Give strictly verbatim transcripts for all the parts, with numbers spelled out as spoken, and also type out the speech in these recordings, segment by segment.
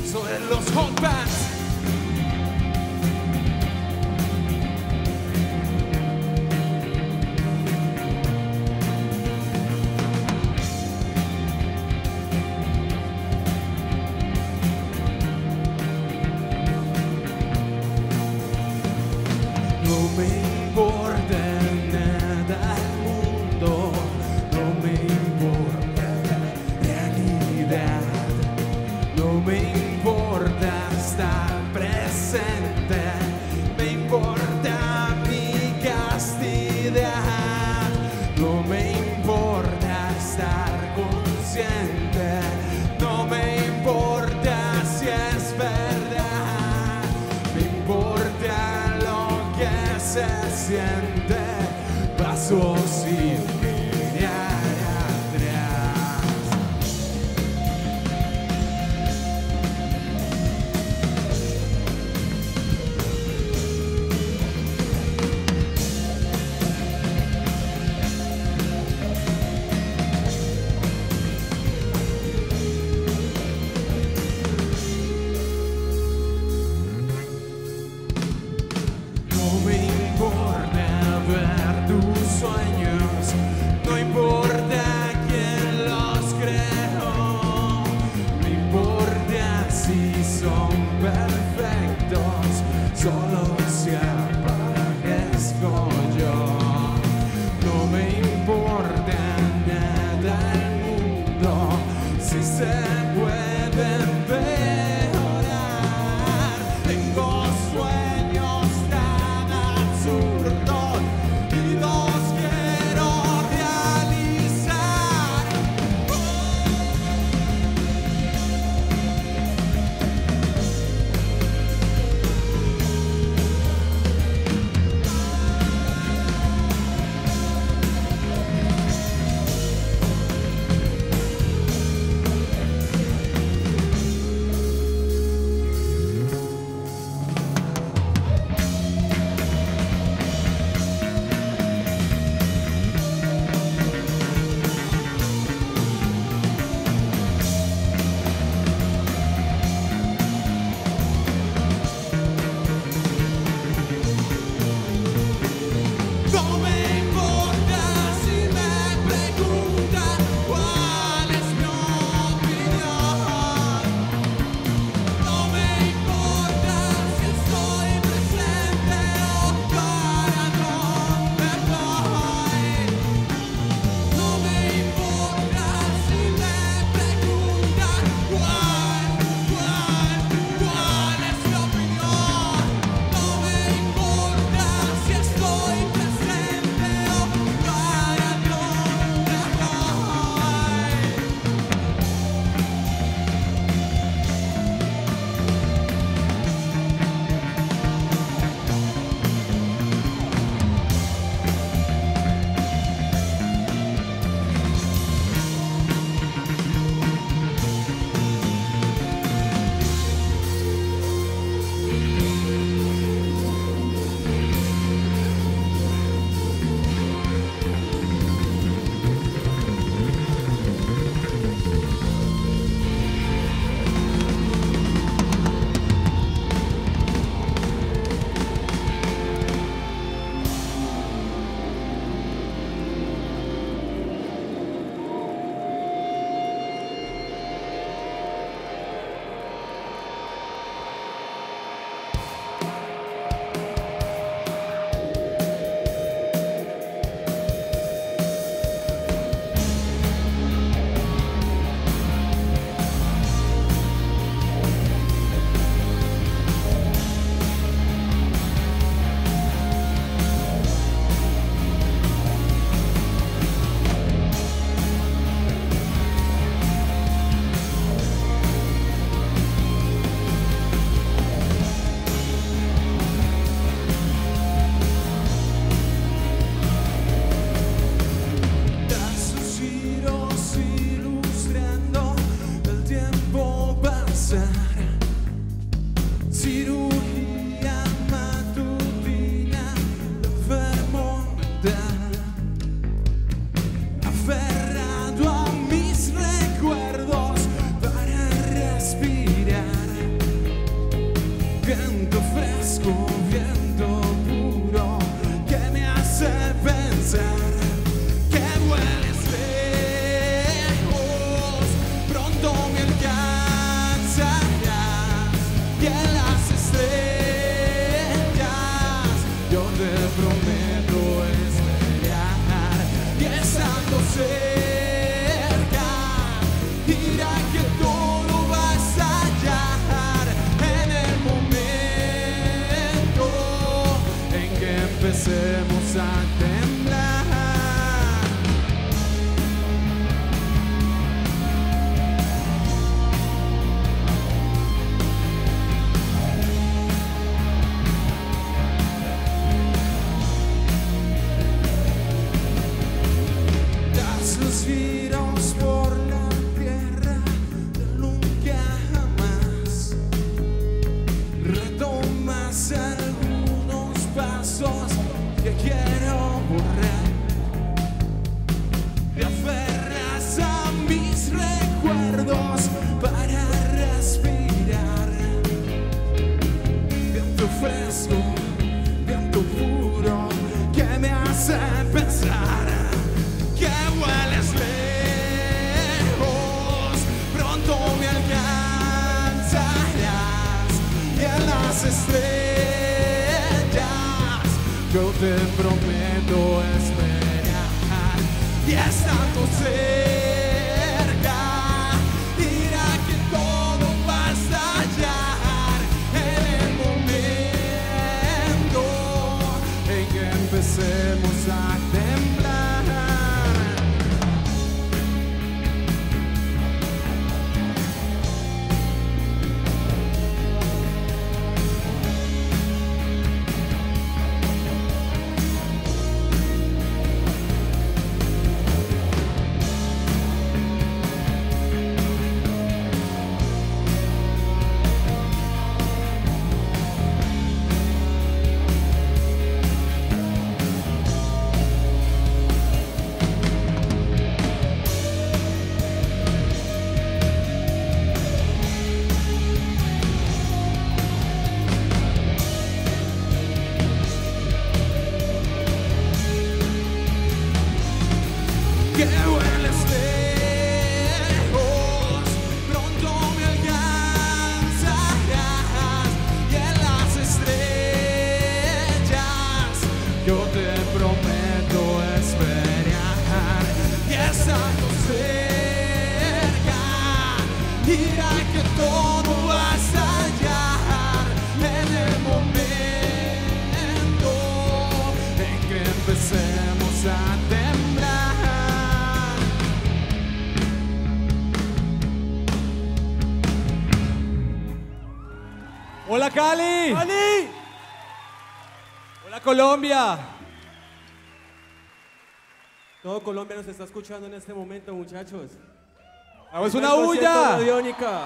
sobre los hot bands. No me importa nada al mundo, no me importa la realidad, no me importa estar presente, me importa mi castidad, no me importa estar consciente, no me importa si es verdad, me importa se siente, paso sin mirar atrás. No me importa ver tus sueños, no importa quién los creó, me importa si son perfectos, solo si aparezco yo. No me importa nada al mundo, si se puede empeorar. Tengo sueños tan absurdos y los quiero realizar. viento fresco, viento puro, que me hace pensar que vueles lejos, pronto me alcanzarás y en las estrellas yo te prometo esperar y estando cerca dirá que todo va a estallar en el momento en que empecemos a temblar. Das los giros por la tierra, nunca jamás retomas algunos pasos que quiero borrar. Te aferras a mis recuerdos para respirar. Viento fresco, viento puro, que me hace pensar que hueles lejos, pronto me alcanzarás y en las estrellas yo te prometo esperar y estando cerca dirá que todo va a estallar en el momento en que empecemos a temblar. Que hueles lejos, pronto me alcanzarás y en las estrellas yo te prometo esperar y estando cerca dirá que todo va a estallar en el momento en que empecemos a temblar. Hola Cali. ¡Cali! Hola Colombia. Todo Colombia nos está escuchando en este momento, muchachos. Hagamos Primer una concierto bulla. Radiónica.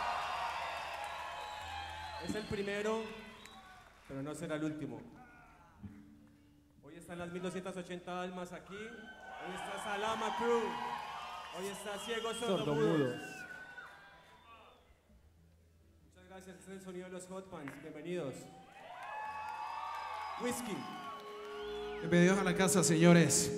Es el primero, pero no será el último. Hoy están las mil doscientas ochenta almas aquí. Hoy está Salama Crew. Hoy está Ciegos Sordomudos. Muchas gracias. Este es el sonido de los Hot Pants. Bienvenidos. Whisky. Bienvenidos a la casa, señores.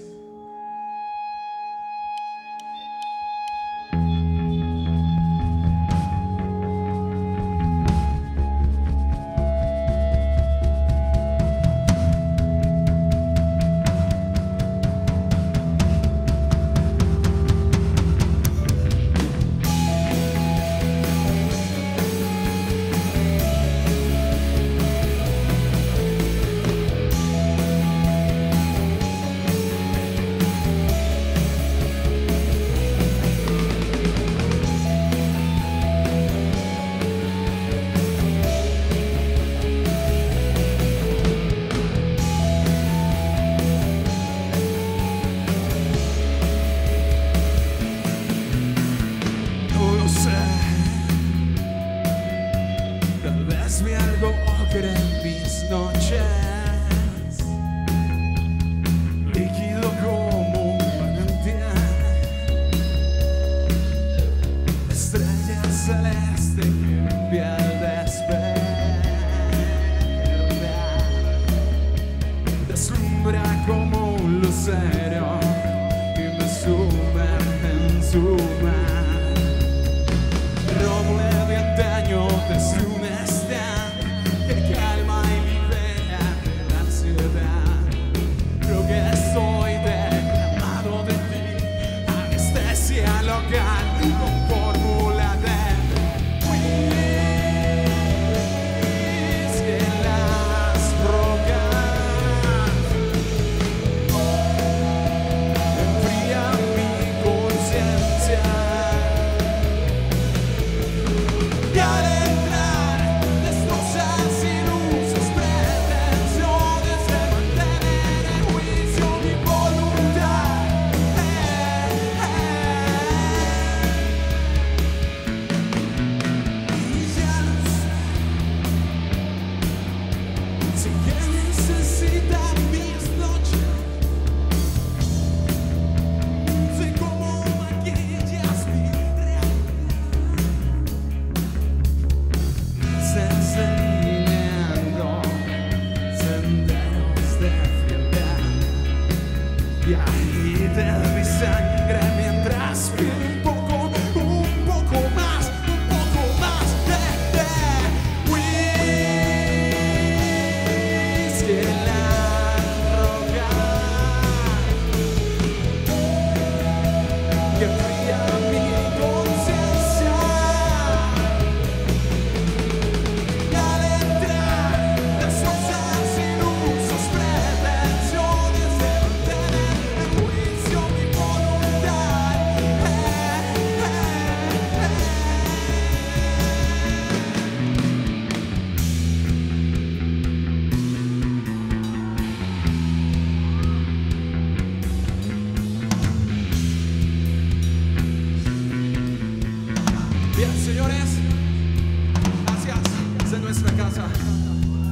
celeste que pierde esperanza.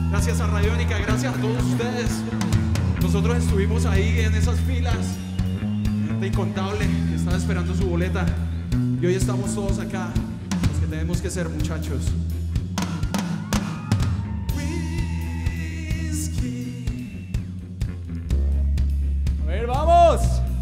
Gracias a Radiónica, gracias a todos ustedes. Nosotros estuvimos ahí en esas filas, gente incontable que estaba esperando su boleta. Y hoy estamos todos acá, los que tenemos que ser, muchachos. A ver, vamos.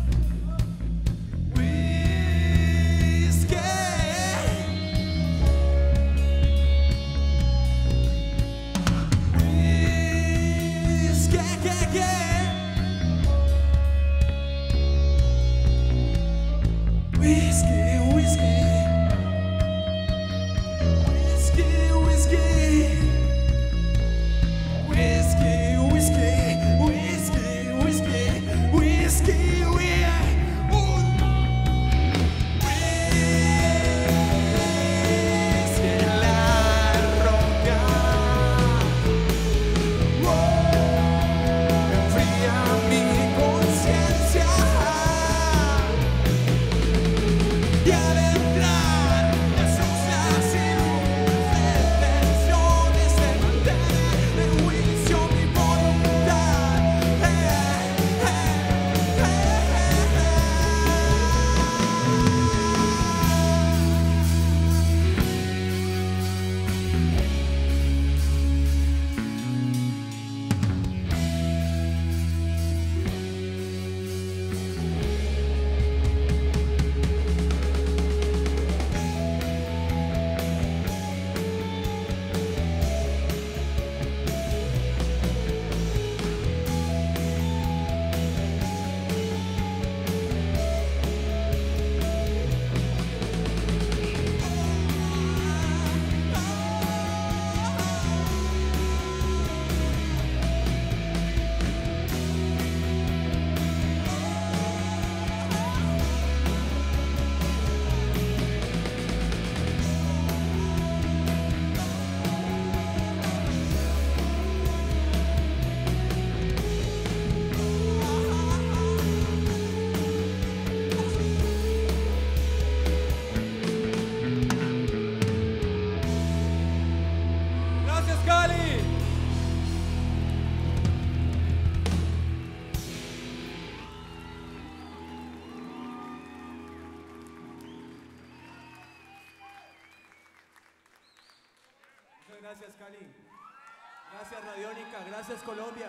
Gracias, Cali. Gracias, Radiónica. Gracias, Colombia.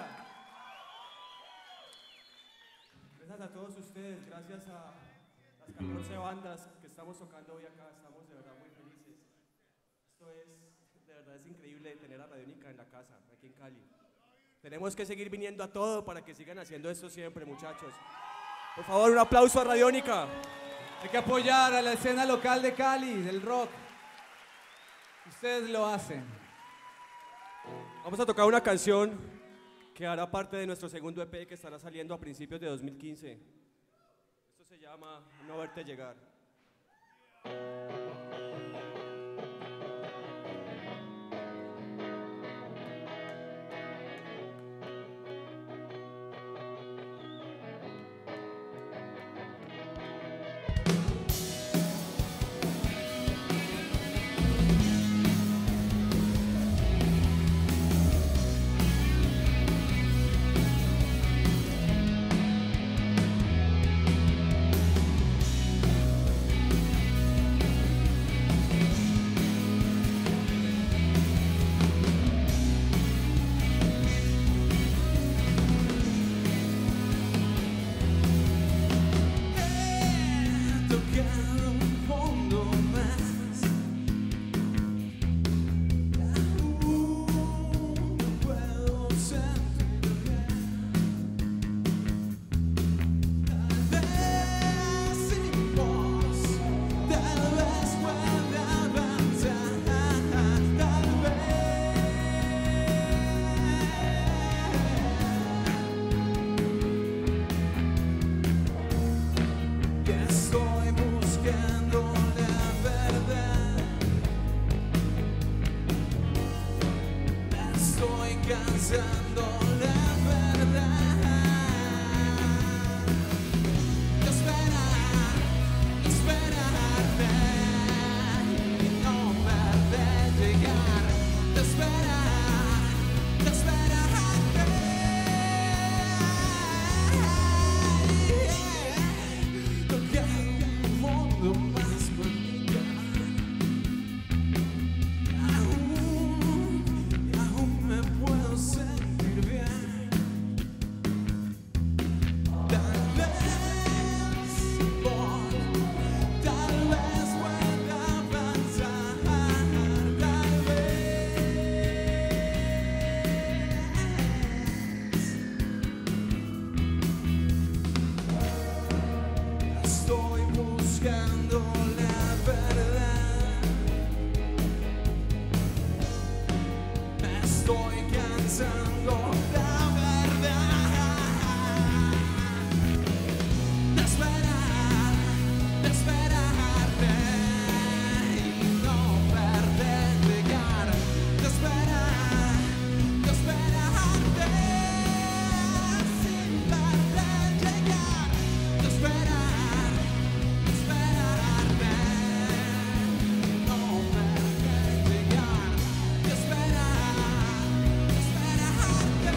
Gracias a todos ustedes. Gracias a las catorce bandas que estamos tocando hoy acá. Estamos de verdad muy felices. Esto es, de verdad es increíble tener a Radiónica en la casa, aquí en Cali. Tenemos que seguir viniendo a todo para que sigan haciendo esto siempre, muchachos. Por favor, un aplauso a Radiónica. Hay que apoyar a la escena local de Cali, del rock. Ustedes lo hacen. Vamos a tocar una canción que hará parte de nuestro segundo E P que estará saliendo a principios de dos mil quince. Esto se llama No Verte Llegar. pensando la verdad. Esperar, esperarte y no me de llegar. Esperar, cansando la verdad de esperar, de esperarte y no perder llegar, de esperar, de esperarte sin perder llegar, de esperar, de esperarte y no perder llegar, de esperar, de esperarte.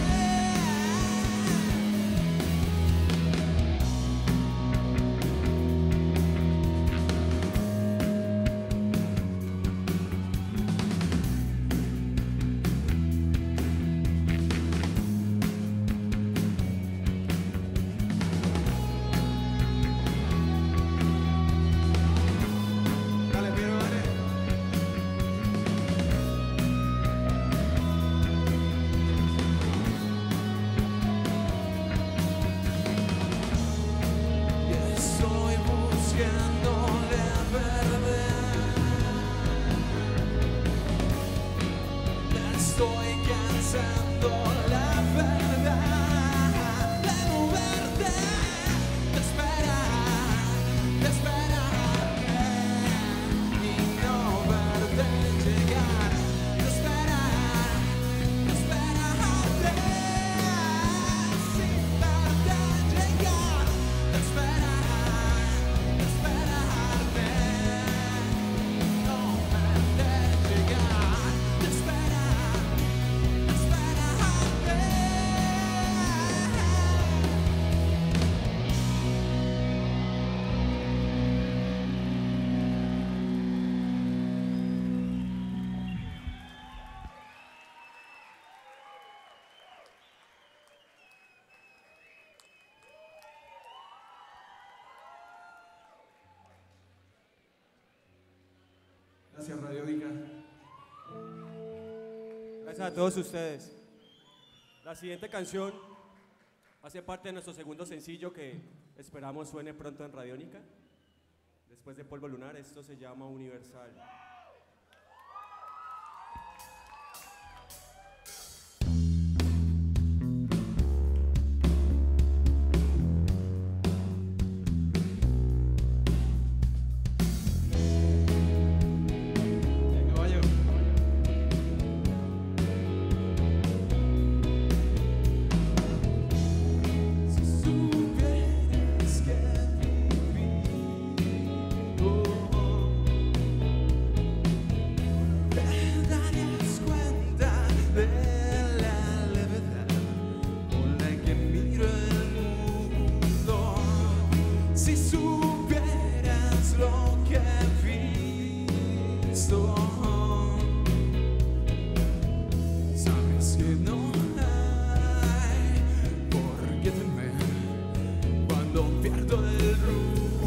Dale, Piero, dale. Y estoy buscando la verdad. Estoy cansando la verdad de no verte, de esperar, de esperarte y no verte llegar, de esperar, de esperarte sin verte llegar, de esperar, de esperarte y no verte llegar, de esperar, de esperarte. Gracias, Radiónica. Gracias a todos ustedes. La siguiente canción hace parte de nuestro segundo sencillo que esperamos suene pronto en Radiónica. Después de Polvo Lunar, esto se llama Universal. Venga, caballo. Si supieras que viví, oh, te darías cuenta de la levedad con la que miro el mundo. Si supieras lo que he visto, sabes que no hay por qué temer cuando pierdo el rumbo.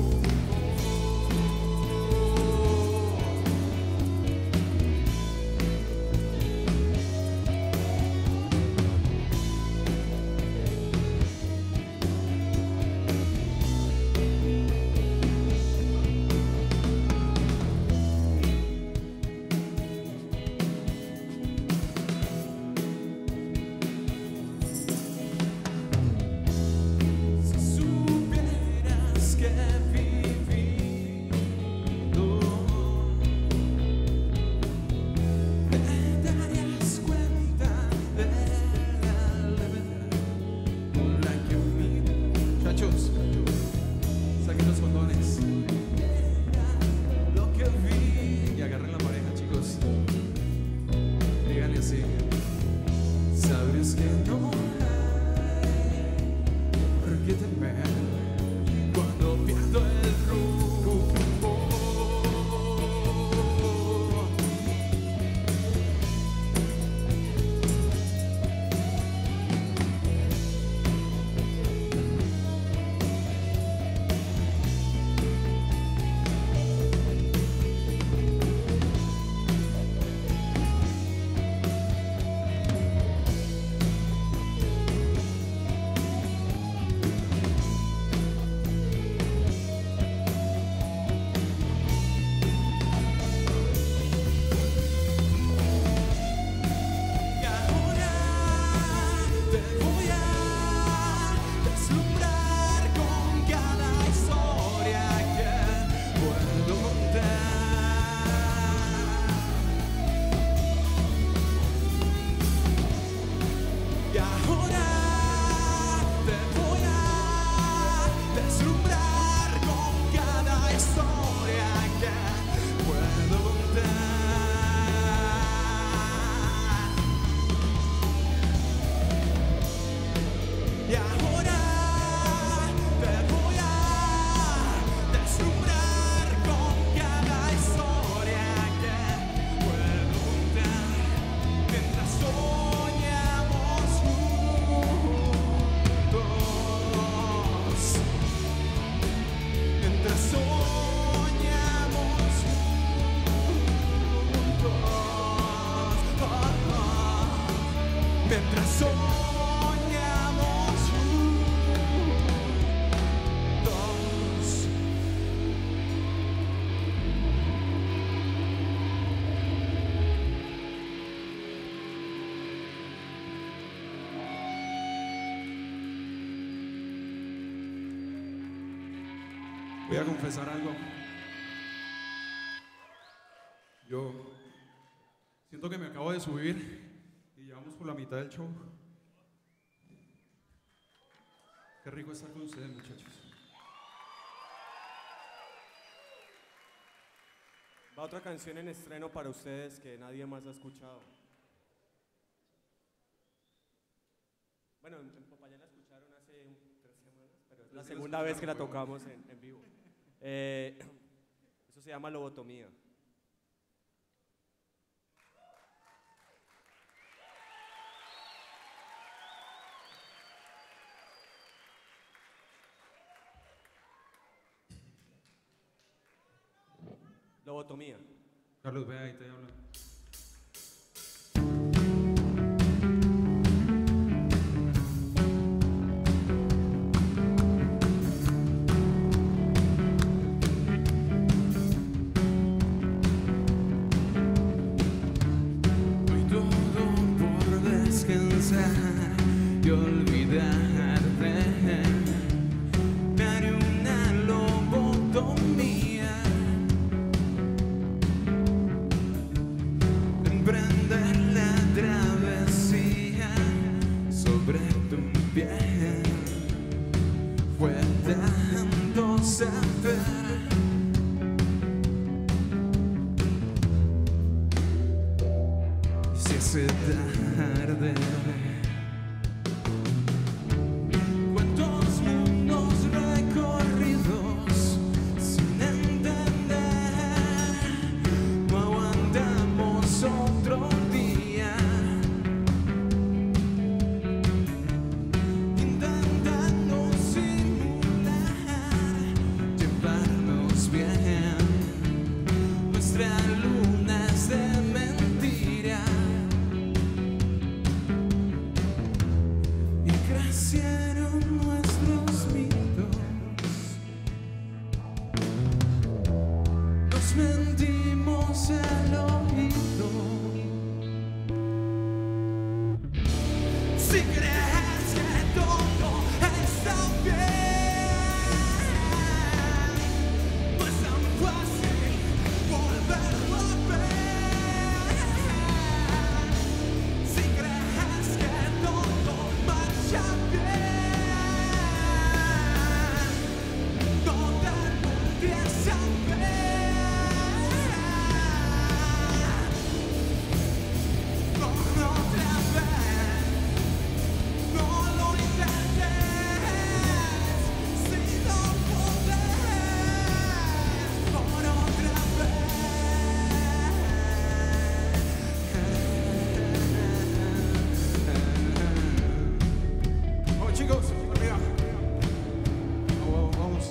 Si supieras que viví, te darías cuenta de la levedad con la que miro. Muchachos, saquen los condones. Lo que vi. Y agarren la pareja, chicos. Díganle así. Sabes que no hay por qué temer cuando pierdo el rumbo. mientras soñamos juntos. Voy a confesar algo. Yo siento que me acabo de subir y llevamos por la mitad del show. Qué rico estar con ustedes, muchachos. Va otra canción en estreno para ustedes que nadie más ha escuchado. Bueno, en, en Popayán la escucharon hace un- tres semanas, pero es la segunda vez que la tocamos en, en vivo. Eh, eso se llama Lobotomía. Lobotomía. Carlos, ve ahí, te hablo. Hoy todo por descansar y olvidarte. Me haré una lobotomía. Emprender la travesía sobre tu piel. Fue tanto saber. Si hace tarde. Cuántos mundos recorridos sin entender. No aguantamos otro día. Intentando simular, llevarnos bien. Nuestra luna es de mentira. Y crecieron nuestros mitos. Nos mentimos al oído. Si crees que todo está bien, no es tan fácil volverlo a ver. Si crees que todo marcha bien, no te podrías saber. Con otra vez, no lo intentes, si no podés, por otra vez. Vamos, chicos, arriba. Vamos, vamos.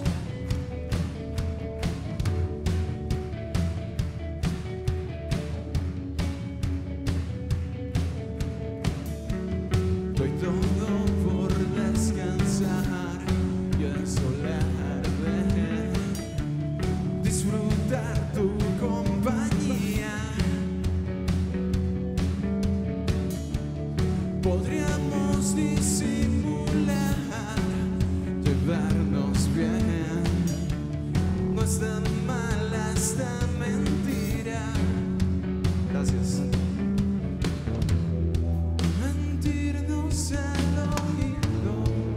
Doy todo por descansar y asolarte, disfrutar tu compañía. Podríamos disimular, llevarnos bien. No es tan mala esta mentira. Gracias. Mentirnos al oído,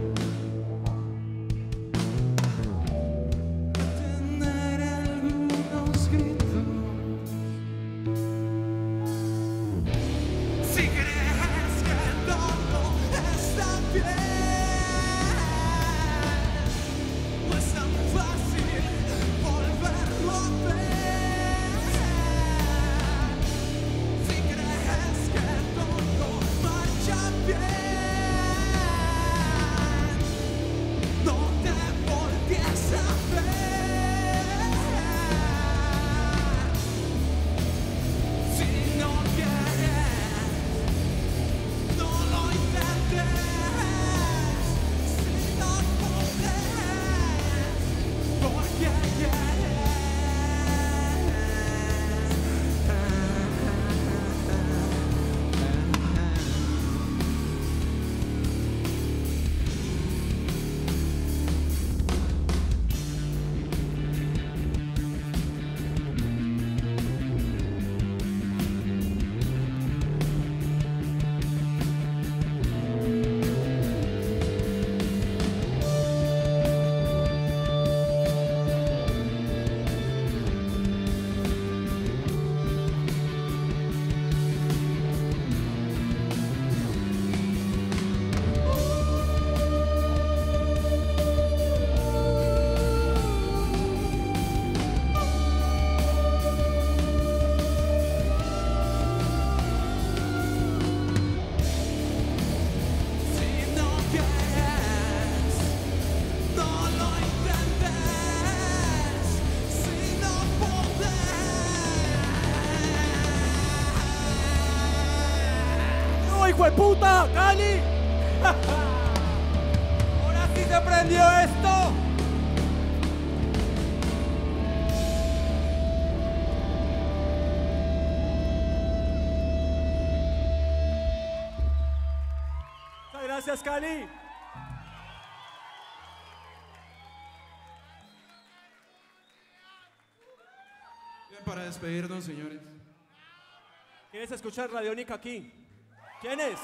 tener algunos gritos. Si crees que todo prendió, hijo de puta! ¡Cali! Ahora sí se prendió esto. Muchas gracias, Cali. Bien, para despedirnos, señores. ¿Quieres escuchar Radiónica aquí? ¿Quiénes?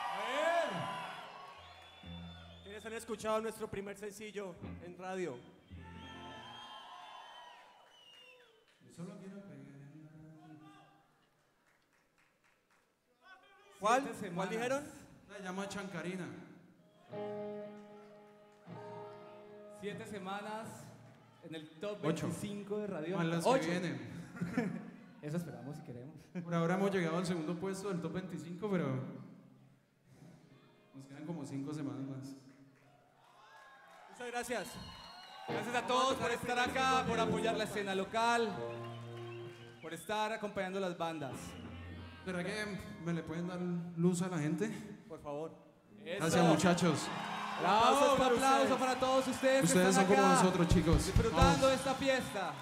¿Quiénes han escuchado nuestro primer sencillo en radio? ¿Cuál? Siete ¿Cuál semanas. dijeron? Se llama Chancarina. Siete semanas en el top Ocho. veinticinco de radio. Más las que Ocho. vienen. Eso esperamos si queremos. Por ahora hemos llegado al segundo puesto del top veinticinco, pero nos quedan como cinco semanas más. Muchas gracias. Gracias a todos por estar acá, por apoyar la escena local, por estar acompañando las bandas. ¿Será que me le pueden dar luz a la gente? Por favor. Gracias, muchachos. Bravo, un para aplauso ustedes. para todos ustedes, Ustedes que son están como acá, nosotros, chicos. disfrutando Vamos. de esta fiesta.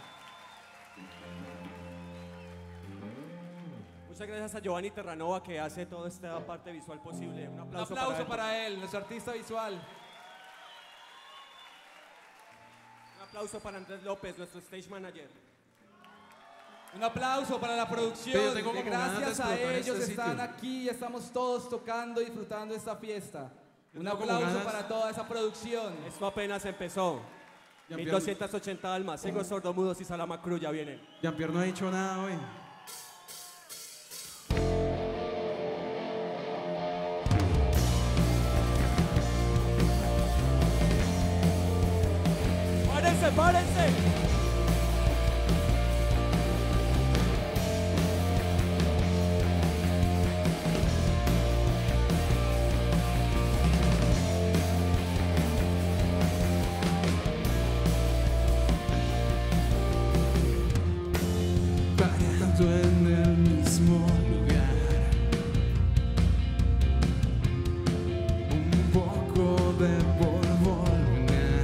Muchas gracias a Giovanni Terranova que hace toda esta parte visual posible. Un Un aplauso, aplauso para, para él, nuestro artista visual. él. Un aplauso para Andrés López, nuestro stage manager. Un aplauso para la producción, Yo tengo que como ganas de gracias a explotar ellos este están sitio. aquí y estamos todos tocando y disfrutando de esta fiesta. Yo Un tengo como aplauso ganas- para toda esa producción. Esto apenas empezó. Jean-Pierre- mil doscientas ochenta almas, Ciegos Sordomudos y Salama Cruz ya vienen. Jean-Pierre no ha dicho nada hoy. ¡Párense, párense! Parando en el mismo lugar, un poco de polvo al lunar.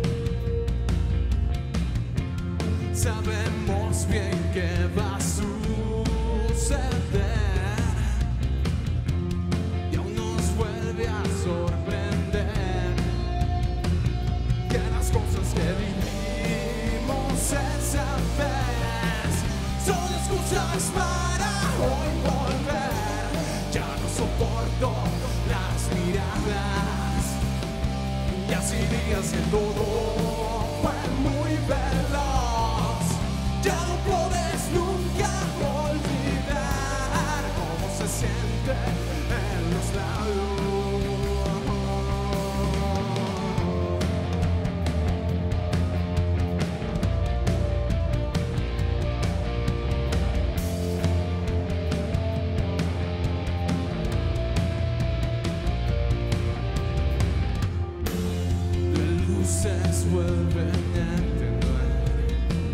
Sabemos bien que va a suceder y aún nos vuelve a sorprender que las cosas que vivimos esa vez son excusas para hoy volver. Ya no soporto las miradas y así días que todo fue muy veloz. Ya no puedes nunca olvidar cómo se siente en los labios. Las luces vuelven a atenuar,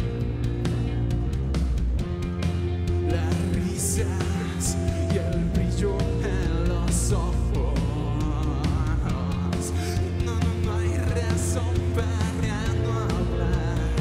las risas y el brillo en los ojos. No, no, no hay razón para no hablar,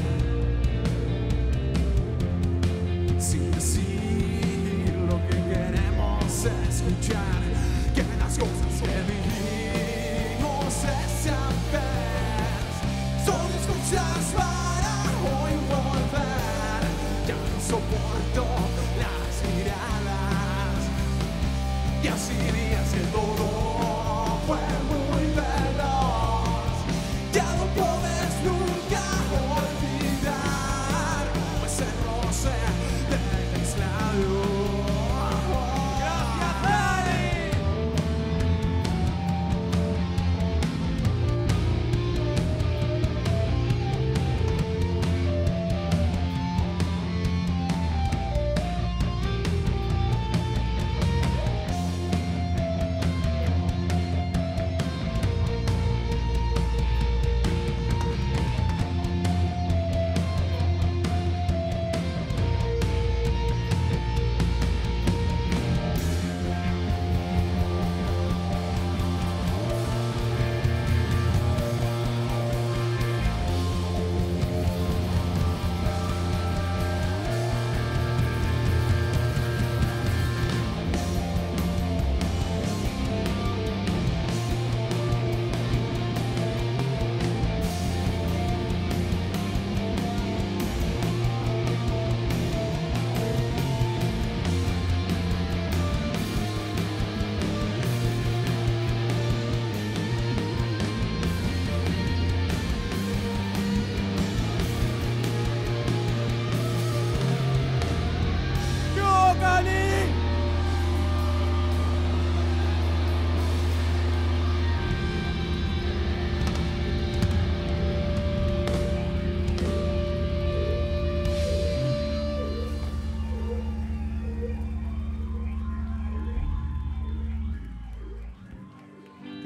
sin decir lo que queremos escuchar, que las cosas que vivimos esa vez son excusas para hoy volver. Ya no soporto las miradas y así días que todo fue muy veloz. Ya no puedes nunca olvidar cómo ese roce de mis labios. ¡Gracias, Dani!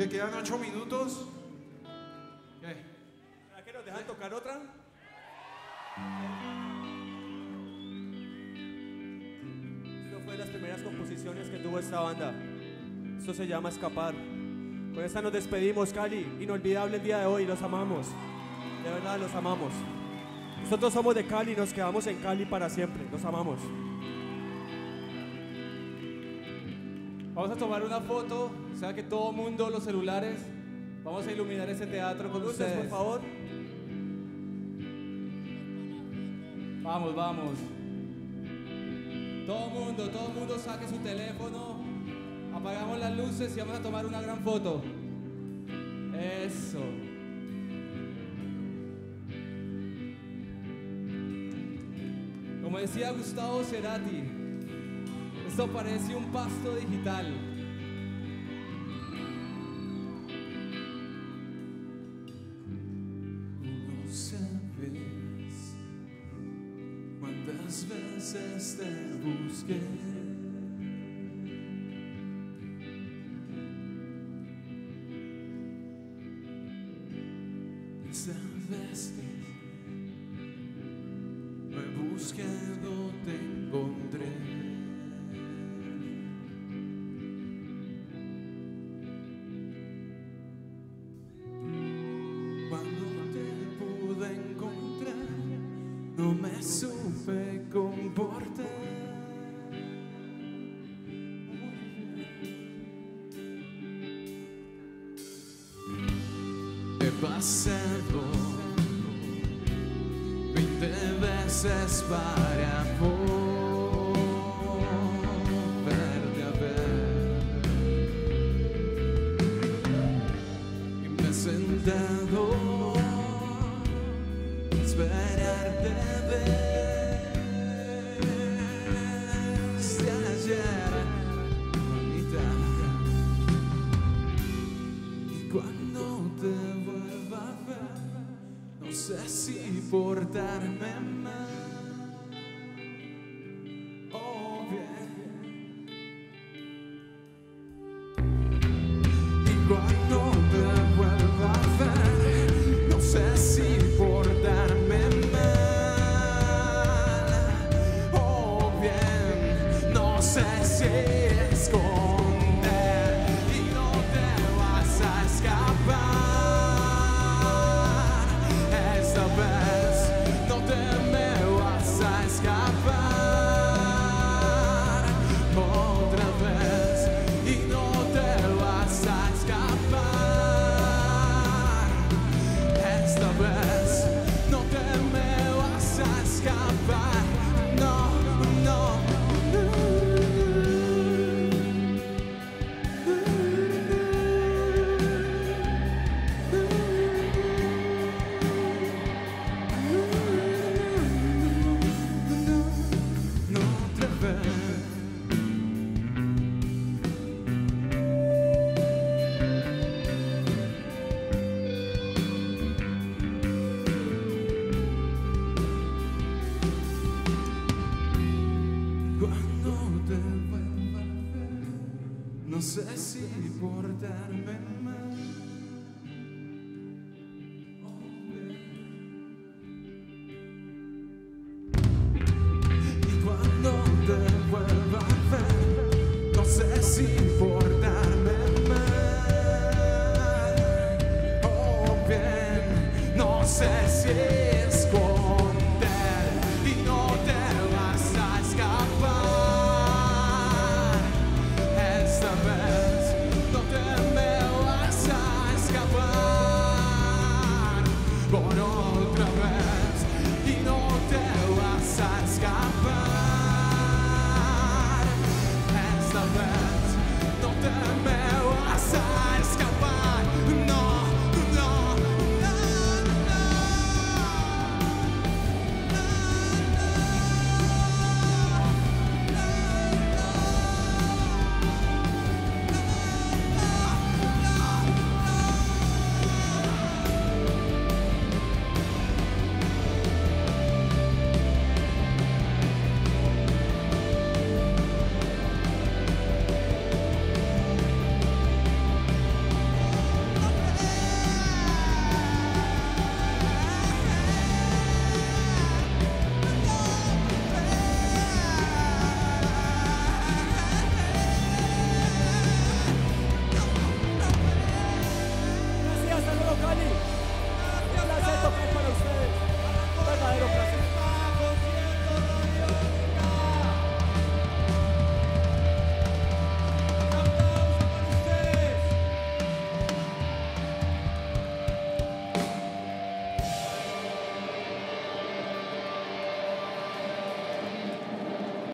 Que quedan ocho minutos. ¿Qué? ¿Será que nos dejan tocar otra? Esto fue de las primeras composiciones que tuvo esta banda. Esto se llama Escapar. Con esta nos despedimos, Cali. Inolvidable el día de hoy, los amamos. De verdad, los amamos. Nosotros somos de Cali y nos quedamos en Cali para siempre. Los amamos. Vamos a tomar una foto, o sea que todo mundo, los celulares, vamos a iluminar ese teatro con Luces, ustedes. por favor. Vamos, vamos. Todo mundo, todo mundo saque su teléfono, apagamos las luces y vamos a tomar una gran foto. Eso. Como decía Gustavo Cerati, esto parece un pasto digital. No sabes cuántas veces te busqué. Sabes que no he buscado, te encontré. Cuando te pude encontrar, no me supe comportar. He pasado veinte veces para volverte a ver y me he sentado a esperarte desde ayer, mamita. Y cuando te vuelva a ver, no sé si portarme mal o bien. Y cuando te vuelva a ver, no sé si portarme mal o bien. No sé si esconder y no te vas a escapar. Esta vez no te me vas a escapar. Otra vez y no te vas a escapar. Esta vez no te me vas a escapar. No, no, no. No otra vez. Cuando te vuelva a ver, no sé si portarme mal